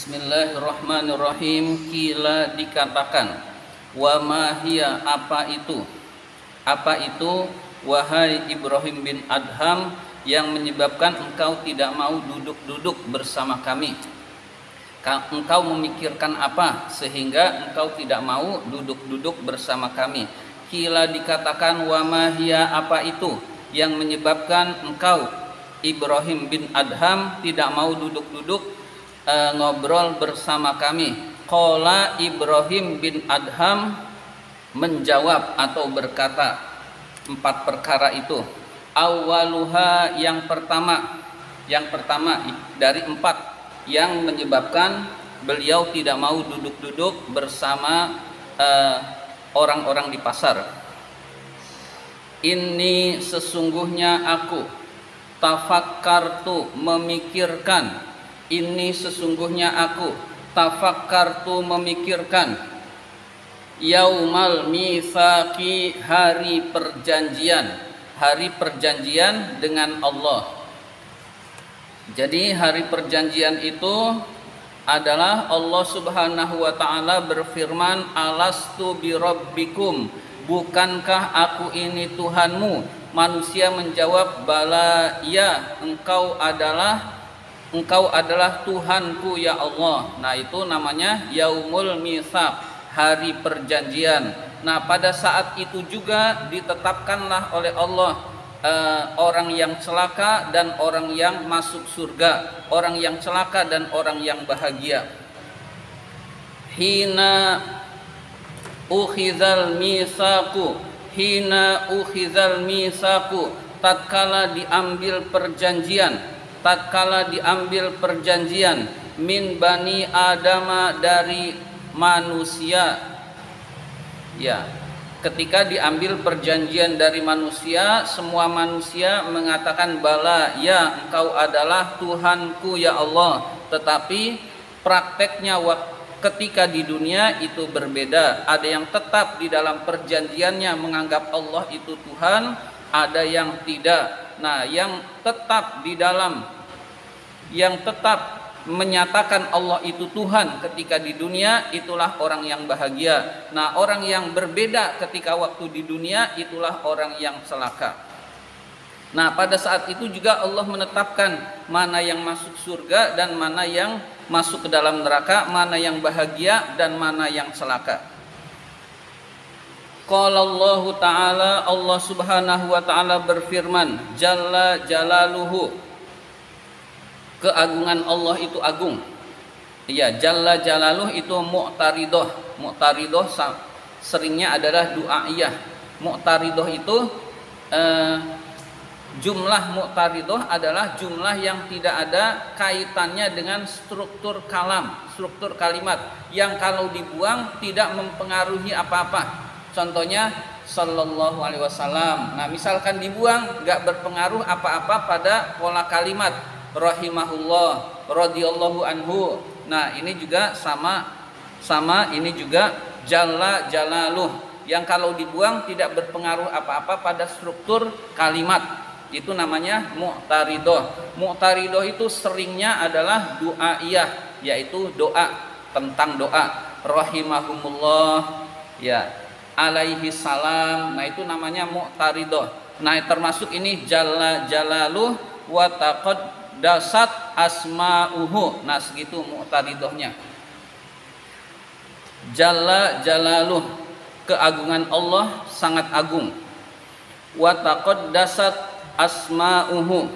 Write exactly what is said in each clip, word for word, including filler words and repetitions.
Bismillahirrahmanirrahim. Kila dikatakan, wa ma hiya, apa itu? Apa itu wahai Ibrahim bin Adham yang menyebabkan engkau tidak mau duduk-duduk bersama kami? Engkau memikirkan apa sehingga engkau tidak mau duduk-duduk bersama kami? Kila dikatakan, wa ma hiya, apa itu yang menyebabkan engkau Ibrahim bin Adham tidak mau duduk-duduk Uh, ngobrol bersama kami. Qala, Ibrahim bin Adham menjawab atau berkata empat perkara itu. Awaluha, yang pertama, yang pertama dari empat yang menyebabkan beliau tidak mau duduk-duduk bersama uh, orang-orang di pasar. Ini sesungguhnya aku tafakkartu, memikirkan. Ini sesungguhnya aku tafakkartu, memikirkan. Yaumal mitsaqi, hari perjanjian, hari perjanjian dengan Allah. Jadi hari perjanjian itu adalah Allah Subhanahu wa taala berfirman, alastu birabbikum, bukankah aku ini Tuhanmu? Manusia menjawab, bala, ya, engkau adalah Engkau adalah Tuhanku ya Allah. Nah, itu namanya Yaumul Mitsaq, hari perjanjian. Nah, pada saat itu juga ditetapkanlah oleh Allah eh, orang yang celaka dan orang yang masuk surga, orang yang celaka dan orang yang bahagia. Hina ukhizal mitsaqu, hina ukhizal mitsaqu, tatkala diambil perjanjian, tatkala diambil perjanjian, min bani adama, dari manusia. Ya, ketika diambil perjanjian dari manusia, semua manusia mengatakan bala, ya, engkau adalah Tuhanku ya Allah. Tetapi prakteknya ketika di dunia itu berbeda. Ada yang tetap di dalam perjanjiannya menganggap Allah itu Tuhan, ada yang tidak. Nah, yang tetap di dalam, yang tetap menyatakan Allah itu Tuhan ketika di dunia, itulah orang yang bahagia. Nah, orang yang berbeda ketika waktu di dunia, itulah orang yang celaka. Nah, pada saat itu juga Allah menetapkan mana yang masuk surga dan mana yang masuk ke dalam neraka, mana yang bahagia dan mana yang celaka. Qala Allah Ta'ala, Allah Subhanahu wa Ta'ala berfirman, Jalla Jalaluhu, keagungan Allah itu agung. Ya, Jalla Jalaluh itu mu'taridoh. Mu'taridoh seringnya adalah du'a'iyah. Mu'taridoh itu eh, jumlah mu'taridoh adalah jumlah yang tidak ada kaitannya dengan struktur kalam, struktur kalimat, yang kalau dibuang tidak mempengaruhi apa-apa. Contohnya sallallahu alaihi wasallam. Nah, misalkan dibuang nggak berpengaruh apa-apa pada pola kalimat. Rahimahullah, radhiyallahu anhu. Nah, ini juga sama sama ini juga jalla jalaluh, yang kalau dibuang tidak berpengaruh apa-apa pada struktur kalimat. Itu namanya mu'taridoh. Mu'taridoh itu seringnya adalah du'a'iyah, yaitu doa, tentang doa. Rahimahumullah, ya, alaihi salam. Nah, itu namanya mu'taridoh. Nah, termasuk ini jalla jalaluh wa taqaddasat asma'uhu. Nah, segitu mu'taridohnya. Jalla jalaluh, keagungan Allah sangat agung. Wa taqaddasat asma'uhu,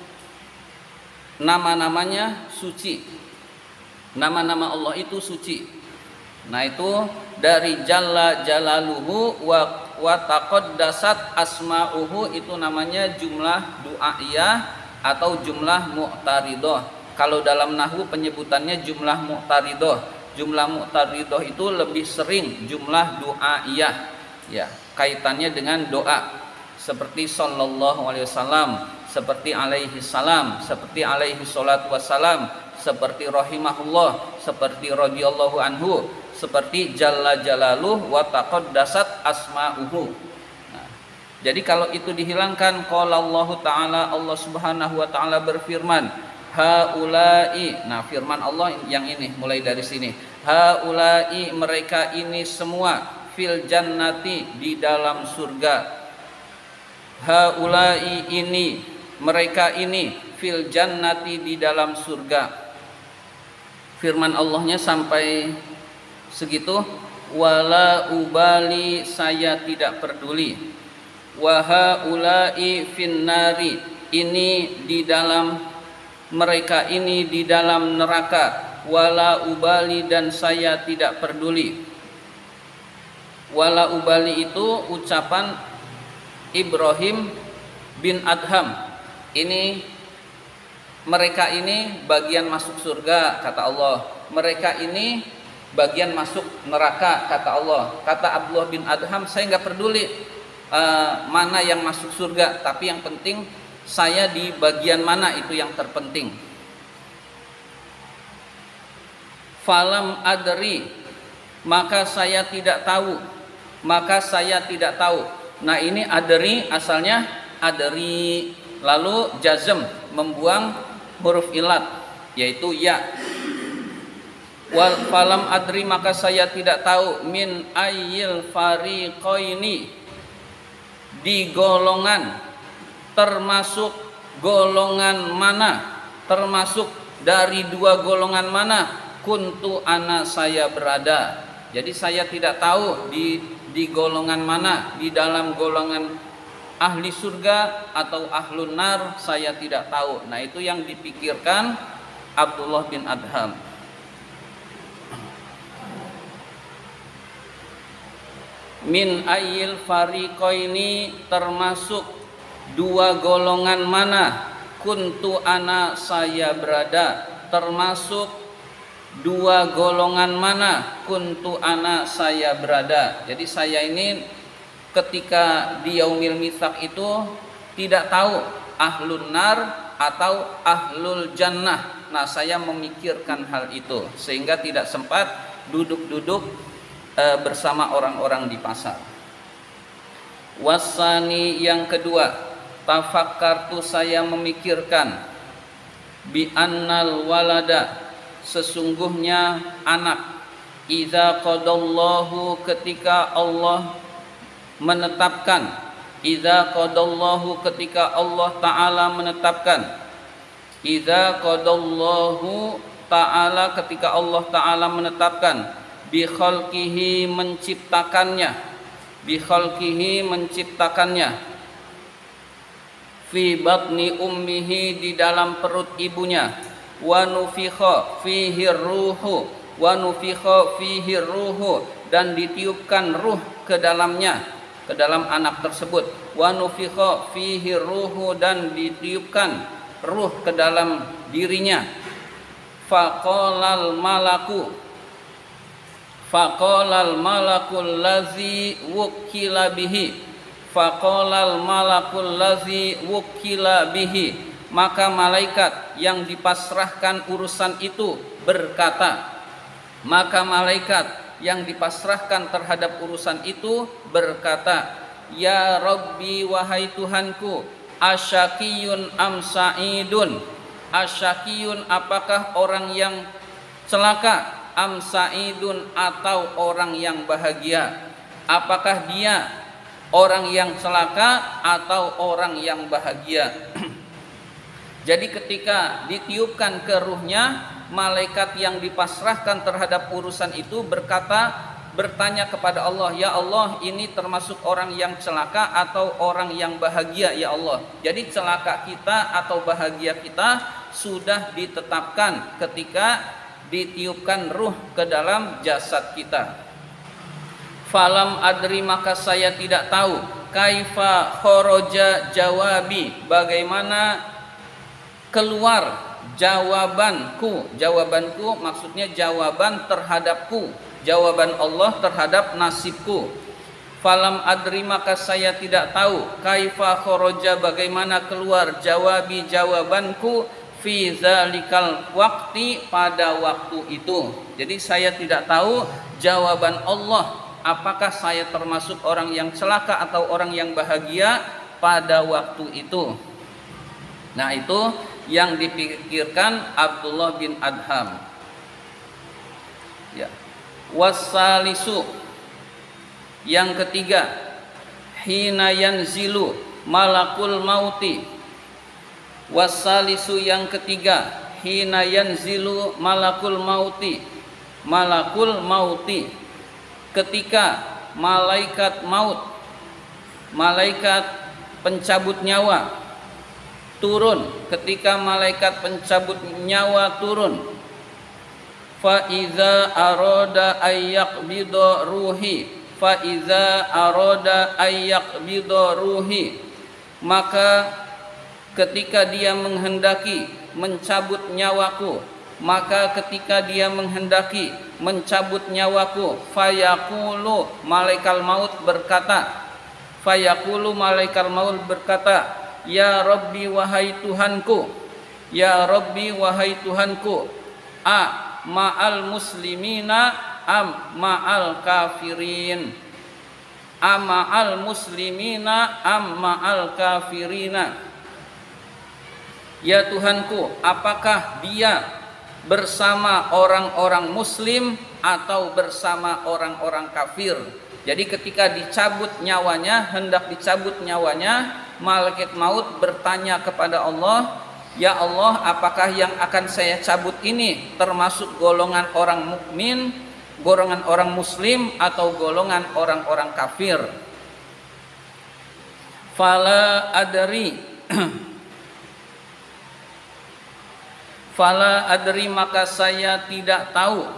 nama-namanya suci. Nama-nama Allah itu suci. Nah, itu dari Jalla Jalaluhu wa, wa taqaddasat asma'uhu, itu namanya jumlah du'a'iyah atau jumlah mu'taridoh. Kalau dalam nahwu penyebutannya jumlah mu'taridoh. Jumlah mu'taridoh itu lebih sering jumlah du'a'iyah, ya, kaitannya dengan doa, seperti sallallahu alaihi wasallam, seperti alaihi salam, seperti alaihi salatu wassalam, seperti rahimahullah, seperti radhiyallahu anhu, seperti jalla jalaluh wa taqaddasat asma'uhu. Nah, jadi kalau itu dihilangkan, qala Allah Ta'ala, Allah Subhanahu wa taala berfirman, haulai. Nah, firman Allah yang ini mulai dari sini. Haulai, mereka ini semua, fil jannati, di dalam surga. Haulai, ini, mereka ini, fil jannati, di dalam surga. Firman Allahnya sampai segitu. Wala ubali, saya tidak peduli. Wa haulai finnari, ini di dalam, mereka ini di dalam neraka. Wala ubali, dan saya tidak peduli. Wala ubali itu ucapan Ibrahim bin Adham. Ini, mereka ini bagian masuk surga, kata Allah. Mereka ini bagian masuk neraka, kata Allah. Kata Abdullah bin Adham, saya nggak peduli uh, mana yang masuk surga, tapi yang penting saya di bagian mana, itu yang terpenting. Falam adri, maka saya tidak tahu. Maka saya tidak tahu. Nah, ini adri asalnya adri, lalu jazm, membuang huruf ilat, yaitu ya. Wal falam adri, maka saya tidak tahu, min ayyil fariqaini, di golongan, termasuk golongan mana, termasuk dari dua golongan mana, kuntu ana, saya berada. Jadi saya tidak tahu di di golongan mana, di dalam golongan ahli surga atau ahlun nar, saya tidak tahu. Nah, itu yang dipikirkan Abdullah bin Adham. Min ayyil fariqaini, termasuk dua golongan mana, kuntu ana, saya berada, termasuk dua golongan mana, kuntu ana, saya berada. Jadi saya ini ketika di yaumil mitsaq itu tidak tahu ahlun nar atau ahlul jannah. Nah, saya memikirkan hal itu sehingga tidak sempat duduk-duduk e, bersama orang-orang di pasar. Wasani, yang kedua, tafakkartu, saya memikirkan, bi annal walada, sesungguhnya anak, idza qadallahu, ketika Allah menetapkan, idza qadallahu, ketika Allah Ta'ala menetapkan, idza qadallahu Ta'ala, ketika Allah Ta'ala menetapkan, bi khalqihi, menciptakannya, bi khalqihi, menciptakannya, fi batni ummihi, di dalam perut ibunya, wa nufikha fihi ruhu, wa nufikha fihi ruhu, dan ditiupkan ruh ke dalamnya, ke dalam anak tersebut. Wa nufikha fihi ruhu, dan ditiupkan ruh ke dalam dirinya. Faqalal malaku, faqalal malakul lazi wukila bihi, faqalal malakul lazi wukila bihi, maka malaikat yang dipasrahkan urusan itu berkata, maka malaikat yang dipasrahkan terhadap urusan itu berkata, ya Rabbi, wahai Tuhanku, asyakiyun am sa'idun, asyakiyun, apakah orang yang celaka, am sa'idun, atau orang yang bahagia, apakah dia orang yang celaka atau orang yang bahagia. Jadi ketika ditiupkan ke ruhnya, malaikat yang dipasrahkan terhadap urusan itu berkata, bertanya kepada Allah, ya Allah, ini termasuk orang yang celaka atau orang yang bahagia, ya Allah. Jadi celaka kita atau bahagia kita sudah ditetapkan ketika ditiupkan ruh ke dalam jasad kita. Falam adri, maka saya tidak tahu, kaifa khoroja jawabi, bagaimana keluar jawabanku. Jawabanku maksudnya jawaban terhadapku, jawaban Allah terhadap nasibku. Falam adri, maka saya tidak tahu, kaifa khoroja, bagaimana keluar jawabi, jawabanku, fi zalikal waqti, pada waktu itu. Jadi saya tidak tahu jawaban Allah, apakah saya termasuk orang yang celaka atau orang yang bahagia pada waktu itu. Nah, itu yang dipikirkan Abdullah bin Adham. Ya. Wasalisu, yang ketiga, hina yanzilu malakul mauti. Wasalisu, yang ketiga, hina yanzilu malakul mauti. Malakul mauti, ketika malaikat maut, malaikat pencabut nyawa turun, ketika malaikat pencabut nyawa turun, fa iza arada ayyaqbida ruhi, fa iza arada ayyaqbida ruhi, maka ketika dia menghendaki mencabut nyawaku, maka ketika dia menghendaki mencabut nyawaku, fayaqulu, malaikat maut berkata, fayaqulu, malaikat maut berkata, ya Rabbi, wahai Tuhanku, ya Rabbi, wahai Tuhanku, a ma'al muslimina am ma'al kafirin, a ma'al muslimina am ma'al kafirina. Ya Tuhanku, apakah dia bersama orang-orang muslim atau bersama orang-orang kafir? Jadi ketika dicabut nyawanya, hendak dicabut nyawanya, malaikat maut bertanya kepada Allah, ya Allah, apakah yang akan saya cabut ini termasuk golongan orang mukmin, golongan orang muslim, atau golongan orang-orang kafir? Fala adri Fala adri, maka saya tidak tahu.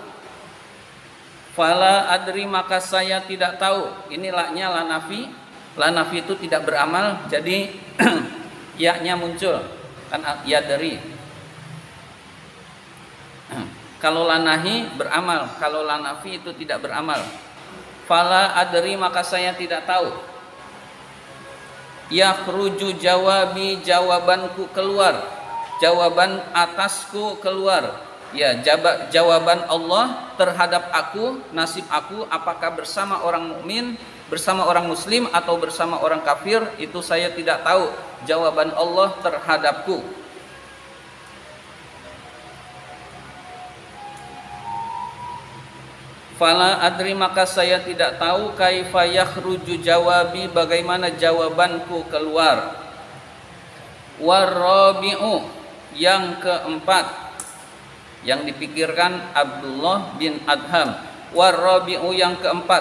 Fala adri, maka saya tidak tahu. Ini laknya la nafi. La nafi itu tidak beramal, jadi ya-nya muncul. Kan ya dari. Kalau la nahi beramal, kalau la nafi itu tidak beramal. Fala adri, maka saya tidak tahu. Yakhruju jawabi, jawabanku keluar. Jawaban atasku keluar. Ya, jawaban Allah terhadap aku, nasib aku, apakah bersama orang mukmin, bersama orang muslim, atau bersama orang kafir, itu saya tidak tahu. Jawaban Allah terhadapku. Fala adri, maka saya tidak tahu, kaifa yakhruju jawabi, bagaimana jawabanku keluar. Warabi'u, yang keempat, yang dipikirkan Abdullah bin Adham. Warabi'u, yang keempat,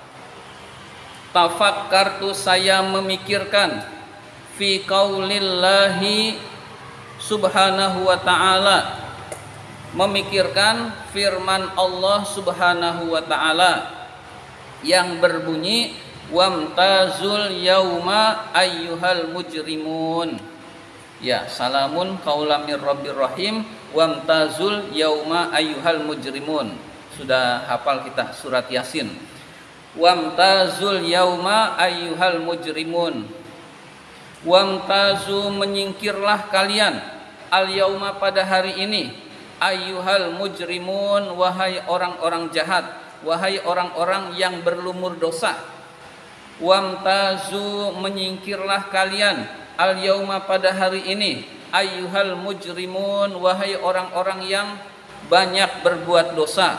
tafakkartu, saya memikirkan, fi qaulillahi subhanahu wa ta'ala, memikirkan firman Allah subhanahu wa ta'ala yang berbunyi, wamtazul yauma ayyuhal mujrimun. Ya, salamun qaulam mir rabbir rahim, wamtazul yauma ayyuhal mujrimun. Sudah hafal kita surat Yasin. Wamtazul yauma ayyuhal mujrimun. Wamtazu, menyingkirlah kalian, al yauma, pada hari ini, ayyuhal mujrimun, wahai orang-orang jahat, wahai orang-orang yang berlumur dosa. Wamtazu, menyingkirlah kalian, al yauma, pada hari ini, ayyuhal mujrimun, wahai orang-orang yang banyak berbuat dosa.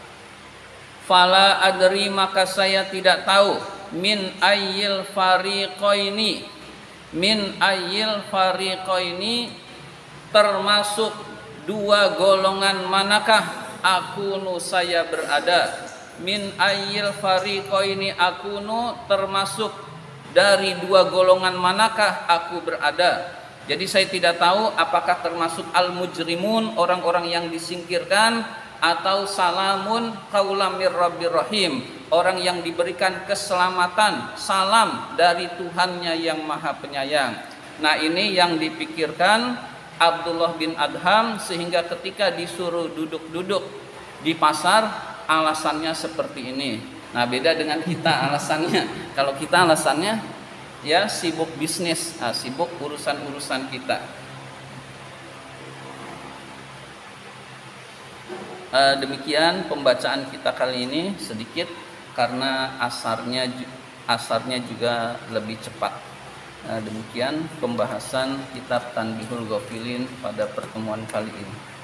Fala adri, maka saya tidak tahu, min ayyil fariqaini, min ayyil fariqaini, termasuk dua golongan manakah akunu, saya berada. Min ayyil fariqaini akunu, termasuk dari dua golongan manakah aku berada. Jadi saya tidak tahu apakah termasuk al-mujrimun, orang-orang yang disingkirkan, atau salamun qaulam mir rabbir rahim, orang yang diberikan keselamatan, salam dari Tuhannya yang Maha Penyayang. Nah, ini yang dipikirkan Abdullah bin Adham, sehingga ketika disuruh duduk-duduk di pasar, alasannya seperti ini. Nah, beda dengan kita alasannya. Kalau kita alasannya ya sibuk bisnis, nah, sibuk urusan-urusan kita. E, demikian pembacaan kita kali ini sedikit karena asarnya asarnya juga lebih cepat. Nah, demikian pembahasan kitab Tanbihul Ghafilin pada pertemuan kali ini.